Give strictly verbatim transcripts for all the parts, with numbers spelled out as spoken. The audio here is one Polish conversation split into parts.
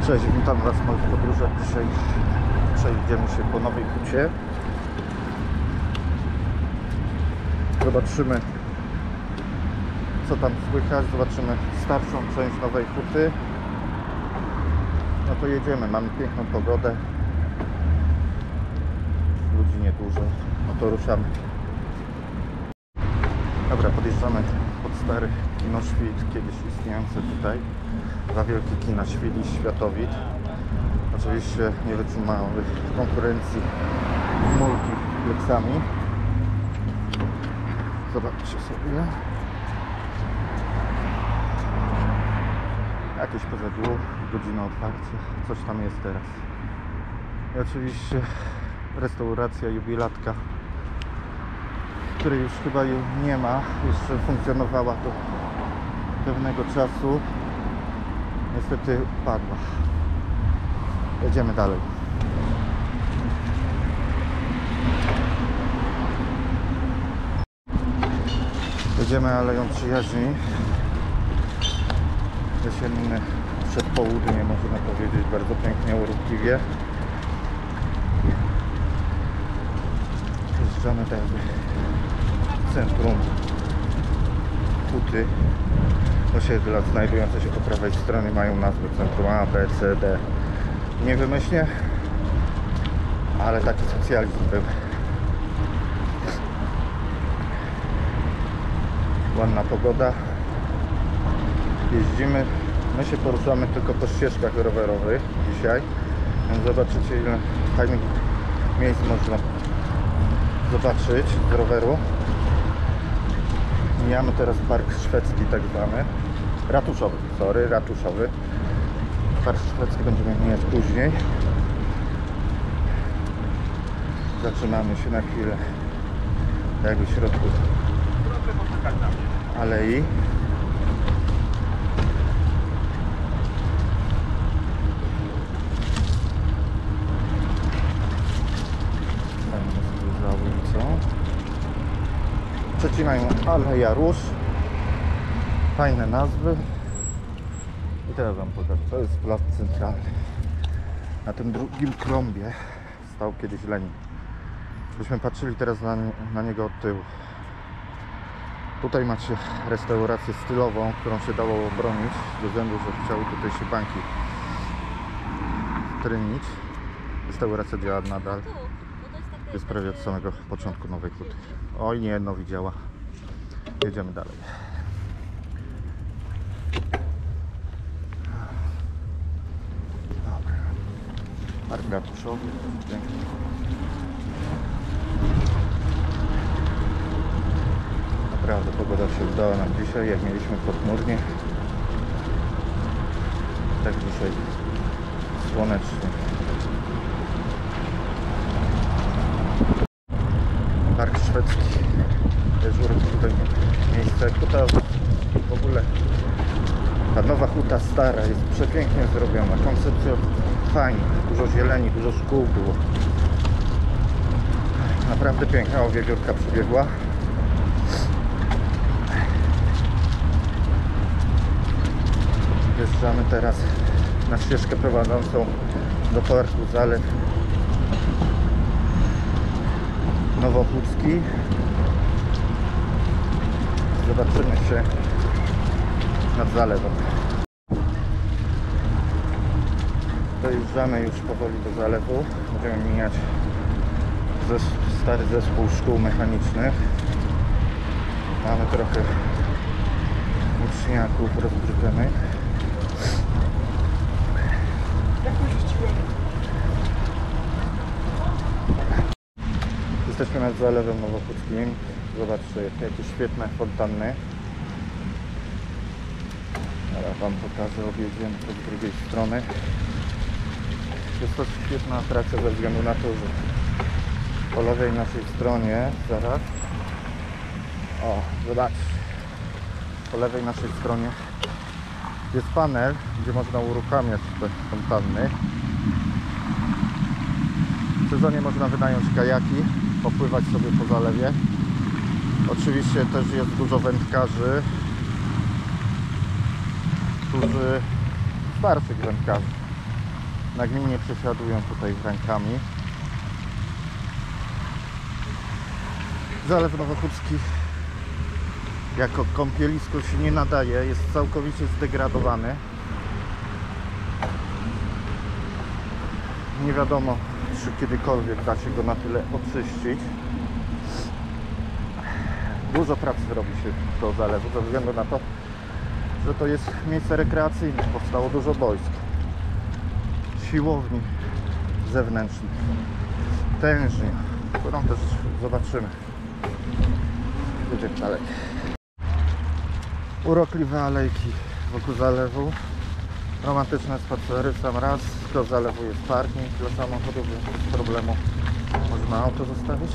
Cześć, witam Was w moich podróżach. Dzisiaj przejdziemy się po Nowej Hucie. Zobaczymy, co tam słychać. Zobaczymy starszą część Nowej Huty. No to jedziemy, mamy piękną pogodę. Ludzi niedużo. No to ruszamy. Dobra, podjeżdżamy pod stary kino Świt, kiedyś istniejące tutaj. Dwa wielkie kina, Świt i Światowid. Oczywiście nie wytrzymały konkurencji multiplexami. Zobaczcie sobie. Jakieś P Z U, godzina otwarcia, coś tam jest teraz. I oczywiście restauracja Jubilatka, której już chyba nie ma, jeszcze funkcjonowała do pewnego czasu. Niestety padła. Jedziemy dalej. Jedziemy Aleją Przyjaźni. Jesienne przedpołudnie, można powiedzieć, bardzo pięknie, urokliwie. Jeżdżamy tak jakby w centrum Huty. Osiedla znajdujące się po prawej stronie mają nazwy centrum A, B, C, D. Nie wymyślnie, ale taki socjalizm był. Ładna pogoda. Jeździmy. My się poruszamy tylko po ścieżkach rowerowych dzisiaj. Więc zobaczycie, ile fajnych miejsc można zobaczyć z roweru. Mijamy teraz park szwedzki, tak zwany. Ratuszowy, sorry, ratuszowy. Park szwedzki będziemy mijać później. Zatrzymamy się na chwilę jakby w środku alei. Za ulicą przecinają Aleja Róż. Fajne nazwy. I teraz wam pokażę, to jest plac centralny. Na tym drugim klombie stał kiedyś Lenin. Byśmy patrzyli teraz na, na niego od tyłu. Tutaj macie restaurację stylową, którą się dało obronić, ze względu, że chciały tutaj się banki trynić. Restauracja działa nadal. Jest prawie od samego początku Nowej Huty. Oj, nie jedno widziała. Jedziemy dalej. Park ratuszowy. Naprawdę pogoda się udała nam dzisiaj, jak mieliśmy pochmurnie. Tak dzisiaj słonecznie. Park szwedzki. Jest tutaj miejsce. Huta w ogóle, ta Nowa Huta stara jest przepięknie zrobiona. Koncepcja fajna. Dużo zieleni, dużo szkół było. Naprawdę piękna. O, wiewiórka przybiegła. Wjeżdżamy teraz na ścieżkę prowadzącą do parku Zalew Nowochódzki. Zobaczymy się nad zalewem. Dojeżdżamy już powoli do zalewu. Będziemy mijać zes stary zespół szkół mechanicznych. Mamy trochę uczniaków rozbrzydzonych. Jesteśmy nad Zalewem Nowochódzkim. Zobaczcie, jakie świetne fontanny. Teraz wam pokażę, objedziemy to z drugiej strony. Jest to świetna atrakcja ze względu na to, że po lewej naszej stronie, zaraz, o, zobaczcie, po lewej naszej stronie jest panel, gdzie można uruchamiać te fontanny. W sezonie można wynająć kajaki, popływać sobie po zalewie. Oczywiście też jest dużo wędkarzy, którzy starszych wędkarzy, nagminnie przesiadują tutaj rękami. Zalew Nowochódzki jako kąpielisko się nie nadaje, jest całkowicie zdegradowany. Nie wiadomo, czy kiedykolwiek da się go na tyle oczyścić. Dużo pracy robi się do zalewu ze względu na to, że to jest miejsce rekreacyjne. Powstało dużo boisk, siłowni zewnętrznych, tężni, którą też zobaczymy. Idziemy dalej. Urokliwe alejki wokół zalewu, romantyczne spacery w sam raz. Do zalewu jest parking dla samochodów, bez problemu można auto zostawić.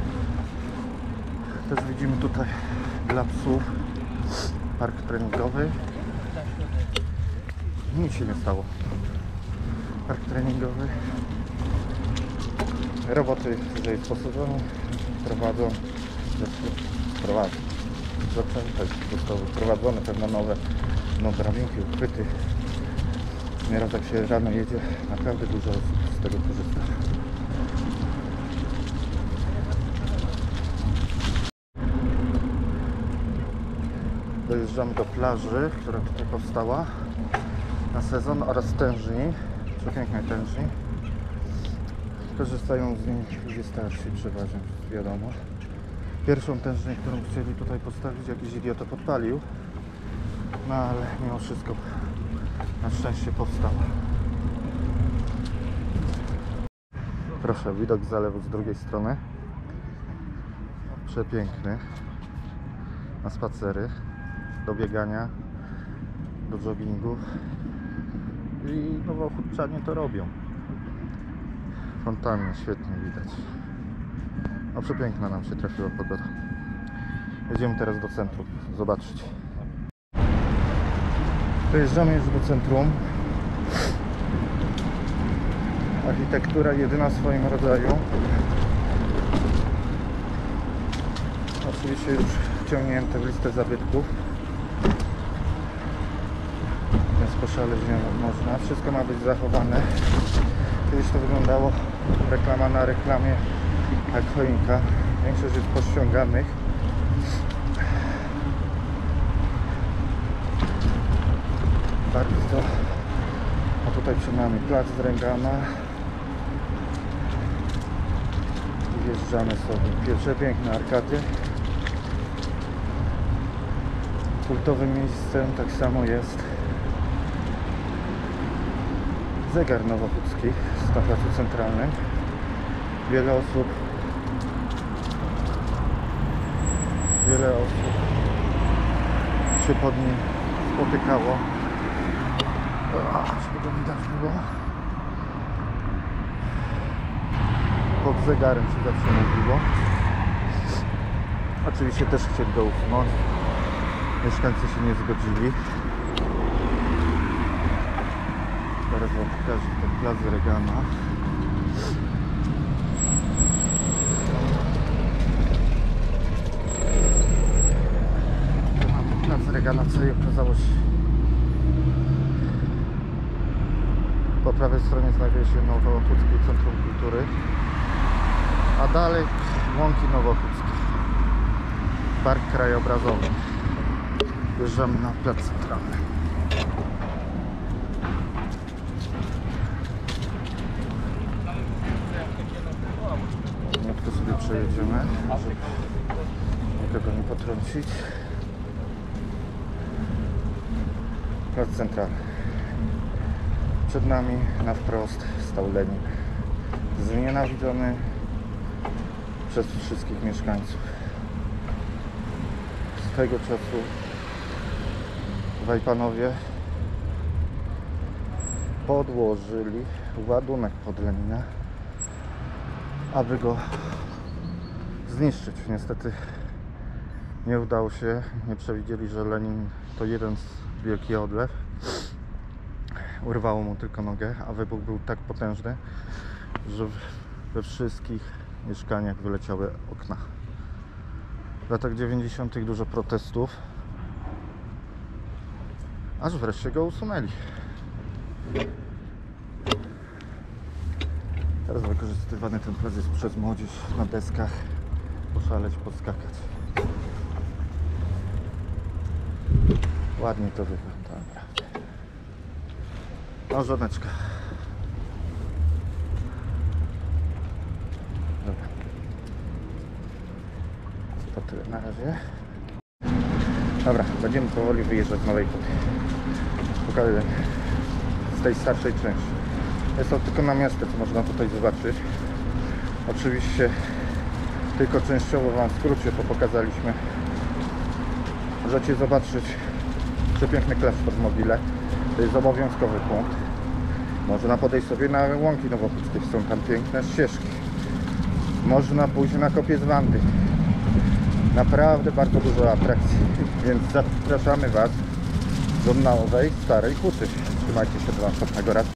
Też widzimy tutaj dla psów park treningowy. Nic się nie stało. Park treningowy. Roboty tutaj sposobione prowadzą, prowadzą. Zaczęte, zostały wprowadzone pewne nowe no, drabinki, uchwyty. Nieraz jak się rano jedzie, naprawdę dużo osób z tego korzysta. Dojeżdżamy do plaży, która tutaj powstała na sezon, oraz tężni, przepięknej tężni. Korzystają z niej ludzie starsi przeważnie, wiadomo. Pierwszą tężnię, którą chcieli tutaj postawić, jakiś idiota podpalił, no ale mimo wszystko na szczęście powstała. Proszę, widok zalewu z drugiej strony. Przepiękny. Na spacery, do biegania, do joggingu. I Nowochódczanie to robią. Fontanny świetnie widać. No przepiękna nam się trafiła pogoda. Jedziemy teraz do centrum zobaczyć. Dojeżdżamy już do centrum. Architektura jedyna w swoim rodzaju. Oczywiście już wciągnięte w listę zabytków, więc poszaleć nie można. Wszystko ma być zachowane. Kiedyś to wyglądało reklama na reklamie jak choinka. Większość jest pościąganych. Bardzo. A tutaj przed nami plac z Ręgana. I wjeżdżamy sobie. Pierwsze piękne arkady. Kultowym miejscem tak samo jest zegar nowochódzki na placu centralnym. Wiele osób wiele osób się pod nim spotykało. Żeby go widać było. Pod zegarem się zawsze mówiło. Oczywiście też chcieli go usunąć. Mieszkańcy się nie zgodzili. Teraz wam pokażę ten plac Regana. Mamy plac Regana, co i okazało się. Po prawej stronie znajduje się Nowochódzkie Centrum Kultury, a dalej Łąki Nowochódzkie, Park Krajobrazowy. Wjeżdżamy na plac centralny. Tylko sobie przejedziemy, żeby nikogo nie potrącić. Plac centralny. Przed nami na wprost stał Lenin, znienawidzony przez wszystkich mieszkańców. Swego czasu Wajpanowie podłożyli ładunek pod Lenina, aby go zniszczyć. Niestety nie udało się, nie przewidzieli, że Lenin to jeden z wielki odlew. Urwało mu tylko nogę, a wybuch był tak potężny, że we wszystkich mieszkaniach wyleciały okna. W latach dziewięćdziesiątych dużo protestów, aż wreszcie go usunęli. Teraz wykorzystywany ten plac jest przez młodzież na deskach. Poszaleć, podskakać. Ładnie to wygląda, naprawdę. No, żoneczka. Dobra. To tyle na razie. Dobra, będziemy powoli wyjeżdżać z Nowej Huty. Pokażę z tej starszej części. Jest to tylko na miastę, co można tutaj zobaczyć. Oczywiście tylko częściowo Wam w skrócie to pokazaliśmy. Możecie zobaczyć przepiękny klasztor w Mogile. To jest obowiązkowy punkt. Można podejść sobie na łąki nowochódzkie, są tam piękne ścieżki. Można pójść na kopiec Wandy. Naprawdę bardzo dużo atrakcji, więc zapraszamy Was do Nowej Starej Huty. Trzymajcie się do następnego razu.